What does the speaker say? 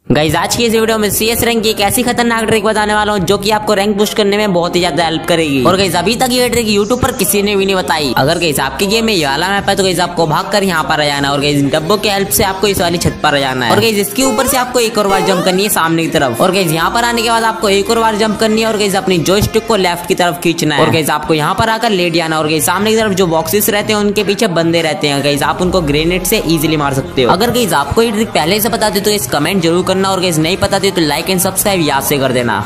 Guys आज की इस वीडियो में CS रैंक की एक ऐसी खतरनाक ट्रिक बताने वाला हूँ जो कि आपको रैंक पुश करने में बहुत ही ज्यादा हेल्प करेगी। और गाइस अभी तक ये ट्रिक यूट्यूब पर किसी ने भी नहीं बताई। अगर गाइस आपके गेम में ये वाला मैप है तो गाइस आपको भागकर यहाँ पर आ जाना है और गाइस डब्बों की हेल्प से आपको इस वाली छत पर आ जाना है। और गाइस इसके ऊपर से आपको एक और बार जंप करनी है सामने की तरफ। और गाइस यहाँ पर आने के बाद आपको एक और बार जंप करनी है और गाइस अपनी जॉयस्टिक को लेफ्ट की तरफ खींचना है। और गाइस आपको यहाँ पर आकर लेट जाना। और गाइस सामने की तरफ जो बॉक्सेस रहते हैं उनके पीछे बंदे रहते हैं, गाइस आप उनको ग्रेनेड से इजीली मार सकते हो। अगर गाइस आपको ये ट्रिक पहले से पता थी तो इस कमेंट जरूर करना और गाइस नहीं पता थी तो लाइक एंड सब्सक्राइब याद से कर देना।